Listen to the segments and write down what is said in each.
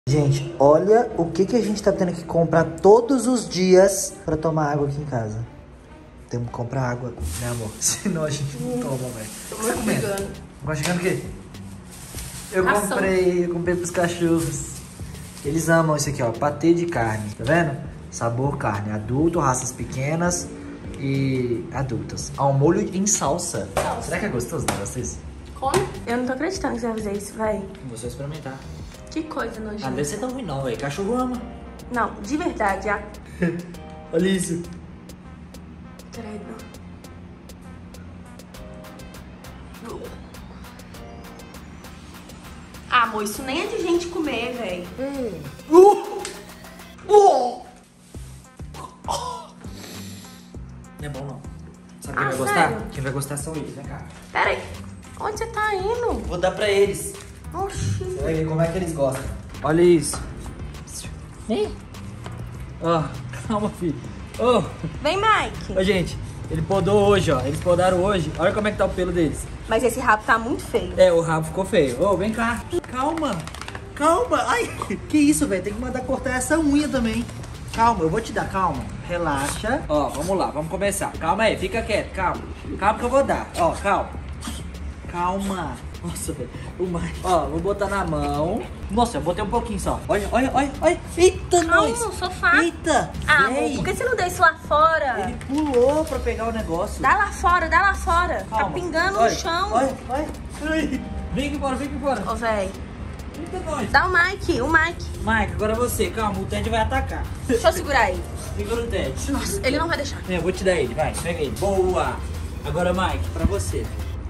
Gente, olha o que a gente tá tendo que comprar todos os dias pra tomar água aqui em casa. Temos que comprar água, né, amor? Senão a gente não toma, velho. O que você tá comendo? Mastigando o quê? Eu comprei pros cachorros. Eles amam isso aqui, ó, patê de carne, tá vendo? Sabor carne, adulto, raças pequenas e adultas. Ao molho em salsa. Será que é gostoso, né, vocês? Como? Eu não tô acreditando que você vai fazer isso, véi. Vou só experimentar. Que coisa nojenta. Ah, deve ser tão ruim não, velho. Cachorro ama. Não, de verdade, Olha isso. Credo. Ah, amor, isso nem é de gente comer, véi. Não é bom não. Sabe quem vai gostar? Sério? Quem vai gostar são eles, vem cá. Pera aí. Onde você tá indo? Vou dar pra eles. Oxi. Você vai ver como é que eles gostam. Olha isso. Ó, calma, filho. Ô, Vem, Mike. ô, gente, ele podou hoje, ó. Eles podaram hoje. Olha como é que tá o pelo deles. Mas esse rabo tá muito feio. É, o rabo ficou feio. Ô, vem cá. Calma. Calma. Ai, que isso, velho. Tem que mandar cortar essa unha também. Calma, eu vou te dar, calma. Relaxa. Ó, vamos lá, vamos começar. Calma aí, fica quieto, calma. Calma que eu vou dar. Ó, calma. Calma. Nossa, velho. Ó, vou botar na mão. Nossa, eu botei um pouquinho só. Olha, olha, olha, olha. Eita, Calma, nós. o sofá. Eita. Ah, véi. amor, por que você não deixa isso lá fora? Ele pulou pra pegar o negócio. Dá lá fora, dá lá fora. Calma. Tá pingando Olha, no chão. Olha, olha. Ai, vem aqui embora, vem aqui embora. Ô, véi. Eita, nós. Dá o Mike, o Mike. Mike, agora você. Calma, o Ted vai atacar. Deixa eu segurar ele. Segura o Ted. Nossa, ele não vai deixar. Eu vou te dar ele, vai, pega ele. Boa! Agora, Mike, pra você.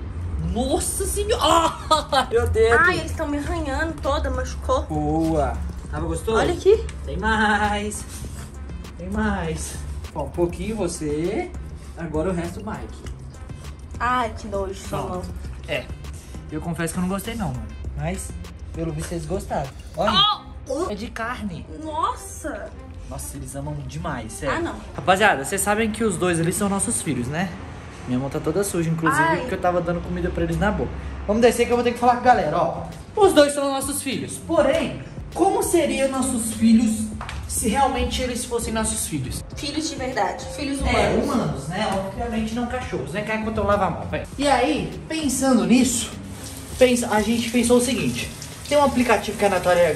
Nossa senhora! Meu dedo! Ai, eles estão me arranhando toda, machucou. Boa! Tava gostoso? Olha aqui. Tem mais! Tem mais! Ó, um pouquinho você. Agora o resto, Mike. Ai, que nojo, sua mão. É, eu confesso que eu não gostei não, mano. Mas, pelo visto, eles gostaram. Olha, é de carne. Nossa! Nossa, eles amam demais, sério. Ah, não. Rapaziada, vocês sabem que os dois ali são nossos filhos, né? Minha mão tá toda suja, inclusive, Ai. porque eu tava dando comida pra eles na boca. Vamos descer que eu vou ter que falar com a galera, ó. Os dois são nossos filhos. Porém, como seriam nossos filhos se realmente eles fossem nossos filhos? Filhos de verdade, filhos humanos. É, humanos, né? Obviamente não cachorros. Vem cá enquanto eu lavo a mão, vai. E aí, pensando nisso, a gente pensou o seguinte. Tem um aplicativo que a Natália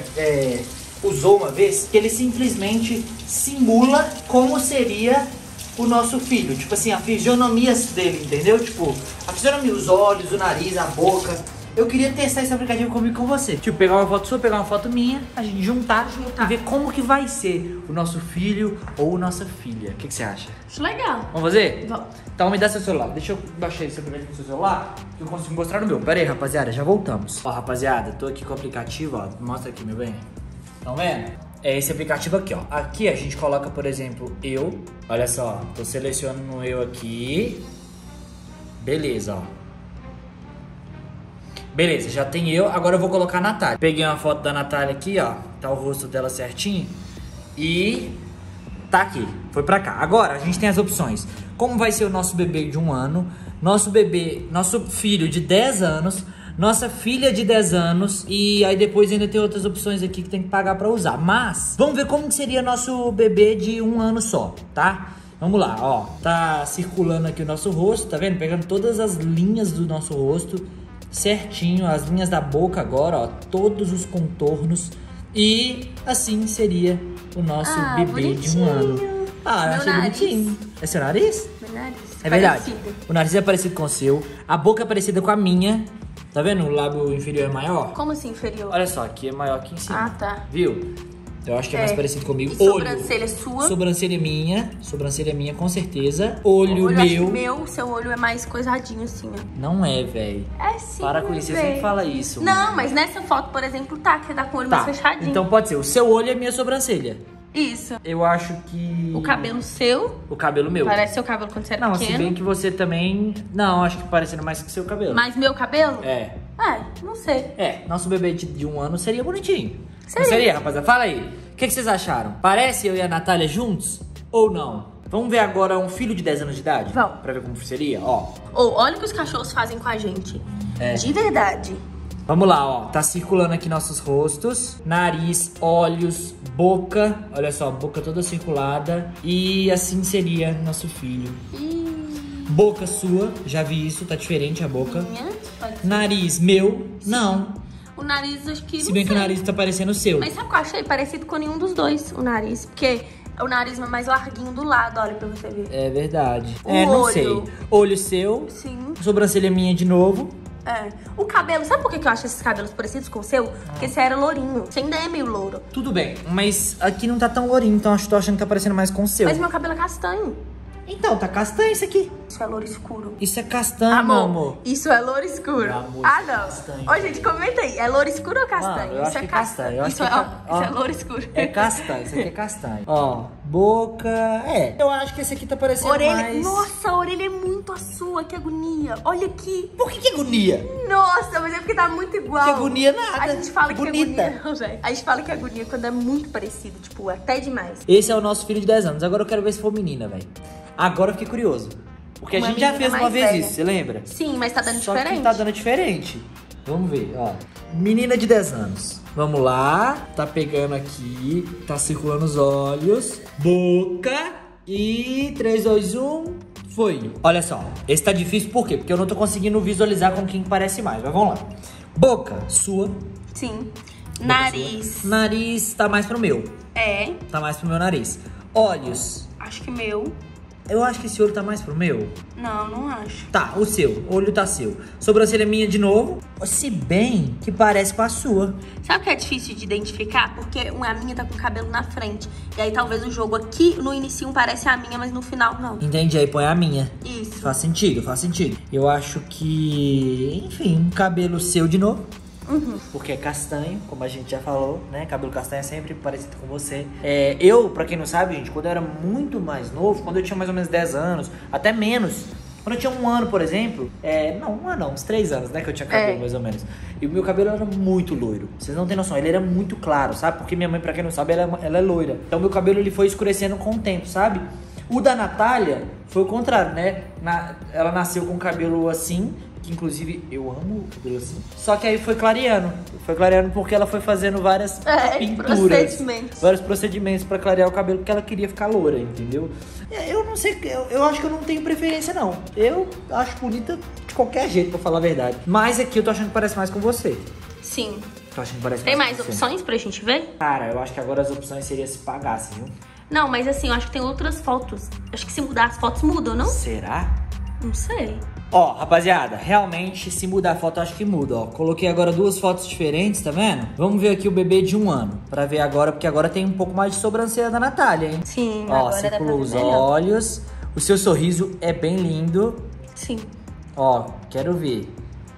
usou uma vez, que ele simplesmente simula como seria o nosso filho. Tipo assim, a fisionomia dele, entendeu? Tipo, a fisionomia, os olhos, o nariz, a boca. Eu queria testar esse aplicativo comigo com você. Tipo, pegar uma foto sua, pegar uma foto minha, a gente juntar e ver como que vai ser o nosso filho ou nossa filha. O que você acha? Acho legal. Vamos fazer? Vamos. Então me dá seu celular. Deixa eu baixar esse aplicativo no seu celular, que eu consigo mostrar no meu. Pera aí, rapaziada, já voltamos. Ó, rapaziada, tô aqui com o aplicativo, ó. Mostra aqui, meu bem. Estão vendo? É esse aplicativo aqui, ó. Aqui a gente coloca, por exemplo, eu. Olha só, tô selecionando eu aqui. Beleza, ó. Beleza, já tem eu. Agora eu vou colocar a Natália. Peguei uma foto da Natália aqui, ó. Tá o rosto dela certinho. E tá aqui, foi pra cá. Agora a gente tem as opções. Como vai ser o nosso bebê de 1 ano, nosso filho de 10 anos, nossa filha de 10 anos. E aí depois ainda tem outras opções aqui que tem que pagar pra usar. Mas vamos ver como que seria nosso bebê de 1 ano só, tá? Vamos lá, ó. Tá circulando aqui o nosso rosto, tá vendo? Pegando todas as linhas do nosso rosto certinho, as linhas da boca agora, ó. Todos os contornos. E assim seria o nosso bebê de 1 ano. Ah, eu achei bonitinho. É seu nariz? Meu nariz. É verdade. Parecido. O nariz é parecido com o seu. A boca é parecida com a minha. Tá vendo? O lábio inferior é maior. Como assim, inferior? Olha só, aqui é maior que em cima. Ah, tá. Viu? Eu acho que é mais parecido comigo. E Olho. sobrancelha sua? Sobrancelha minha com certeza. Olho Acho que meu. seu olho é mais coisadinho assim, ó. Não é, velho. É sim. Para com isso, você sempre fala isso. Não, mano. mas nessa foto, por exemplo, tá, que tá com o olho Tá, mais fechadinho. então pode ser. O seu olho é minha sobrancelha. Isso. Eu acho que... O cabelo seu O cabelo meu. parece seu cabelo quando você era Não, se pequeno. bem que você também... Não, acho que parecendo mais que seu cabelo. Mas meu cabelo? É. Não sei. É, nosso bebê de 1 ano seria bonitinho. Seria. Não seria, rapaziada? Fala aí. O que vocês acharam? Parece eu e a Natália juntos? Ou não? Vamos ver agora um filho de 10 anos de idade? Vamos. Pra ver como seria, ó. Ou olha o que os cachorros fazem com a gente. É. De verdade. Vamos lá, ó. Tá circulando aqui nossos rostos. Nariz, olhos, boca. Olha só, boca toda circulada. E assim seria nosso filho. Boca sua, já vi isso, tá diferente a boca. Minha? Pode ser. Nariz meu, não. O nariz, acho que Se não bem que o sei. nariz tá parecendo o seu. Mas sabe o que eu achei? Parecido com nenhum dos dois, o nariz. Porque o nariz é mais larguinho do lado, olha, pra você ver. É verdade. O não olho. sei. Olho seu, Sim. sobrancelha minha de novo. É. O cabelo, sabe por que eu acho esses cabelos parecidos com o seu? Porque você era lourinho. Você ainda é meio louro. Tudo bem, mas aqui não tá tão lourinho, então tô achando que tá parecendo mais com o seu. Mas meu cabelo é castanho. Então, tá castanho isso aqui. Isso é louro escuro. Isso é castanho, meu amor. Isso é louro escuro. Meu amor, Ah, isso é não. castanho. Ó, gente, comenta aí. É louro escuro ou castanho? Mano, eu Isso acho é que é castanho. Eu acho Isso que é, é ca- ó, isso é ó. louro escuro. É castanho, isso aqui é castanho. Ó, boca. Eu acho que esse aqui tá parecendo Orelha. mais. Nossa, a orelha é muito a sua. Que agonia. Olha aqui. Por que agonia? Nossa, mas é porque tá muito igual. Que agonia nada. A gente fala que Bonita. agonia. Não, velho. A gente fala que agonia quando é muito parecido. Tipo, até demais. Esse é o nosso filho de 10 anos. Agora eu quero ver se for menina, velho. Agora eu fiquei curioso. Porque Uma a gente já menina fez uma mais vez velha. isso, você lembra? Sim, mas tá dando Só diferente. que tá dando diferente. Vamos ver, ó. Menina de 10 anos. Vamos lá. Tá pegando aqui. Tá circulando os olhos. Boca. E 3, 2, 1. Foi. Olha só. Esse tá difícil por quê? Porque eu não tô conseguindo visualizar com quem parece mais. Mas vamos lá. Boca, sua. Sim. Boca Nariz. sua. Nariz tá mais pro meu. É. Tá mais pro meu nariz. Olhos. Acho que meu. Eu acho que esse olho tá mais pro meu. Não, não acho. Tá, o seu. O olho tá seu. Sobrancelha minha de novo. Se bem que parece com a sua. Sabe o que é difícil de identificar? Porque a minha tá com o cabelo na frente. E aí talvez o jogo aqui no início parece a minha, mas no final não. Entendi, aí põe a minha. Isso. Faz sentido, faz sentido. Eu acho que, enfim, um cabelo seu de novo. Porque é castanho, como a gente já falou, né? Cabelo castanho é sempre parecido com você. Eu, pra quem não sabe, gente, quando eu era muito mais novo, quando eu tinha mais ou menos 10 anos, até menos. Quando eu tinha 1 ano, por exemplo, uns 3 anos, né? Que eu tinha cabelo, mais ou menos. E o meu cabelo era muito loiro. Vocês não têm noção, ele era muito claro, sabe? Porque minha mãe, pra quem não sabe, ela é loira. Então meu cabelo, ele foi escurecendo com o tempo, sabe? O da Natália foi o contrário, né? Ela nasceu com o cabelo assim, que inclusive eu amo o cabelo assim. Só que aí foi clareando. Foi clareando porque ela foi fazendo várias pinturas. Procedimentos. Vários procedimentos pra clarear o cabelo, porque ela queria ficar loura, entendeu? Eu não sei, eu acho que eu não tenho preferência, não. Eu acho bonita de qualquer jeito, pra falar a verdade. Mas aqui eu tô achando que parece mais com você. Sim. Tô achando que parece Tem mais mais com você. opções pra gente ver? Cara, eu acho que agora as opções seriam se pagasse, viu? Não, mas assim, eu acho que tem outras fotos. Acho que se mudar as fotos mudam, não? Será? Não sei. Ó, rapaziada, realmente, se mudar a foto, eu acho que muda, ó. Coloquei agora 2 fotos diferentes, tá vendo? Vamos ver aqui o bebê de 1 ano. Pra ver agora, porque agora tem um pouco mais de sobrancelha da Natália, hein? Sim, Ó, agora dá pra circulou ver os melhor. olhos. O seu sorriso é bem lindo. Sim. Ó, quero ver.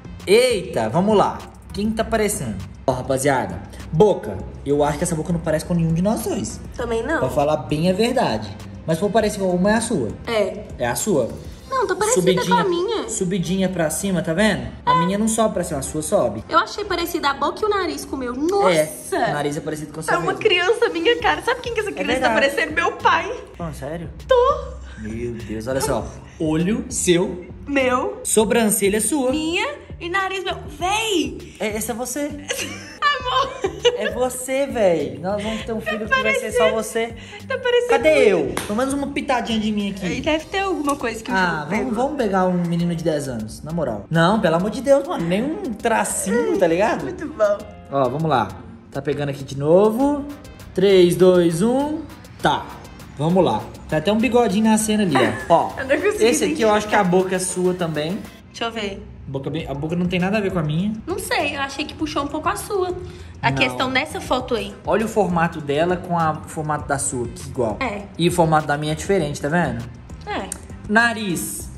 Eita, vamos lá. Quem tá parecendo? Ó, rapaziada, boca. Eu acho que essa boca não parece com nenhum de nós dois. Também não. Pra falar bem a verdade. Mas se for parecer com uma, é a sua. É. É a sua. Não, tô parecida com a minha. Subidinha pra cima, tá vendo? A minha não sobe pra cima, a sua sobe. Eu achei parecida a boca e o nariz com o meu. Nossa! É, o nariz é parecido com o seu É uma mesmo. criança minha cara. Sabe quem que essa criança tá verdade. parecendo? Meu pai. Pô, sério? Tô. Meu Deus, olha só. Olho seu, Meu. sobrancelha sua. Minha e nariz meu. Véi! Essa é você. Amor! É você, véi. Nós vamos ter um filho que vai ser só você. Tá parecendo. Cadê eu? Pelo menos uma pitadinha de mim E aqui. deve ter alguma coisa que eu Ah, já vamos pegar um menino de 10 anos, na moral. Não, pelo amor de Deus, mano. Nem um tracinho, tá ligado? Muito bom. Ó, vamos lá. Tá pegando aqui de novo. 3, 2, 1. Tá. Vamos lá. Tem até um bigodinho nascendo ali, ó. Ó, Eu não consegui esse aqui eu acho que a boca é sua também. Deixa eu ver. A boca não tem nada a ver com a minha. Não sei, eu achei que puxou um pouco a sua. A Não. questão nessa foto aí. Olha o formato dela com o formato da sua aqui, igual. É. E o formato da minha é diferente, tá vendo? É. Nariz.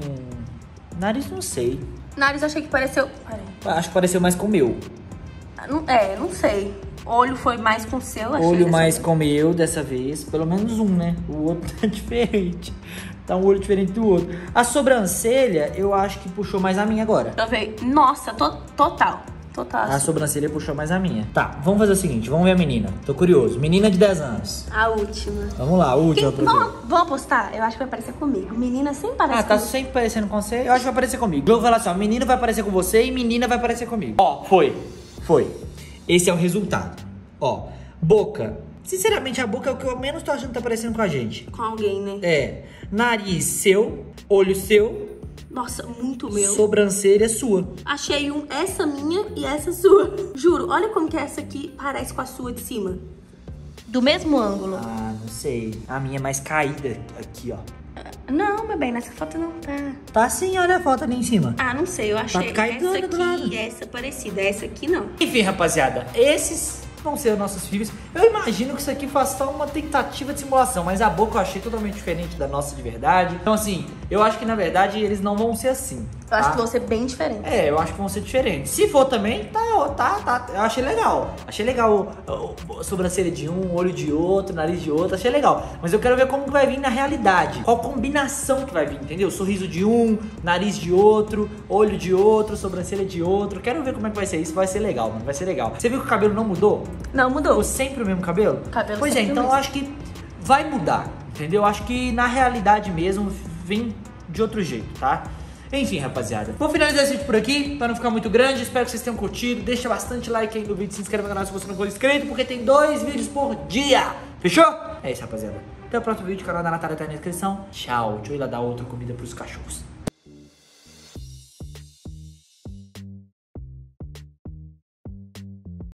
Nariz não sei. Nariz eu achei que pareceu. Peraí. Acho que pareceu mais com o meu. Não sei. Olho foi mais com o seu, achei. Olho dessa mais vez. com o meu dessa vez. Pelo menos um, né? O outro tá diferente. Tá um olho diferente do outro. A sobrancelha, eu acho que puxou mais a minha agora. Deixa eu ver. Nossa, total. Total. A sobrancelha puxou mais a minha. Tá, vamos fazer o seguinte, vamos ver a menina. Tô curioso. Menina de 10 anos. A última. Vamos lá, a última pra ver. Vamos apostar? Eu acho que vai parecer comigo. Menina sempre parece Tá comigo. sempre parecendo com você. Eu acho que vai parecer comigo. Eu vou falar assim, ó, menino vai parecer com você e menina vai parecer comigo. Ó, foi. Esse é o resultado. Ó, boca. Sinceramente, a boca é o que eu menos tô achando que tá parecendo com a gente. Com alguém, né? É, nariz seu, olho seu. Nossa, muito meu. Sobrancelha sua. Achei essa minha e essa sua. Juro, olha como que essa aqui parece com a sua de cima. Do mesmo ângulo. Ah, não sei. A minha é mais caída aqui, ó. Não, meu bem, nessa foto não tá. Tá sim, olha a foto ali em cima. Ah, não sei, eu achei caidona essa do lado. aqui e essa parecida. Essa aqui não. Enfim, rapaziada, esses vão ser os nossos filhos. Eu imagino que isso aqui faça só uma tentativa de simulação, mas a boca eu achei totalmente diferente da nossa de verdade. Então, assim, eu acho que na verdade eles não vão ser assim. Eu acho que vão ser bem diferentes. É, eu acho que vão ser diferentes. Se for também, tá. Eu achei legal. Achei legal a sobrancelha de um, olho de outro, nariz de outro. Achei legal. Mas eu quero ver como que vai vir na realidade. Qual combinação que vai vir, entendeu? Sorriso de um, nariz de outro, olho de outro, sobrancelha de outro. Quero ver como é que vai ser isso. Vai ser legal, mano. Vai ser legal. Você viu que o cabelo não mudou? Não mudou. Ficou sempre o mesmo cabelo? Pois é, então eu acho que vai mudar, entendeu? Eu acho que na realidade mesmo vem de outro jeito, tá? Enfim, rapaziada. Vou finalizar esse vídeo por aqui, pra não ficar muito grande. Espero que vocês tenham curtido. Deixa bastante like aí no vídeo, se inscreve no canal se você não for inscrito, porque tem 2 vídeos por dia. Fechou? É isso, rapaziada. Até o próximo vídeo, o canal da Natália tá na descrição. Tchau. Deixa eu ir lá dar outra comida pros cachorros.